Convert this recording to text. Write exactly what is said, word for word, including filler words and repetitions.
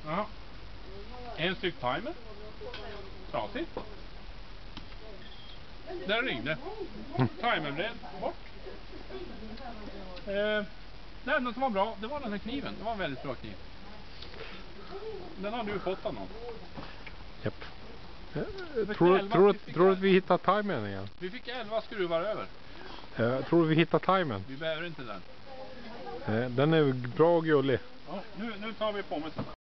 Ja. En styck timer. Trasigt. Där ringde. Timern blev bort. Eh, det enda som var bra, det var den här kniven. Det var en väldigt bra kniv. Den har du fått av någon. Japp. Eh, tror, tror, tror du att vi hittar timern igen? Vi fick elva skruvar över. Eh, tror du vi hittar timern? Vi behöver inte den. Eh, den är bra och gullig. Ja, nu, nu tar vi på med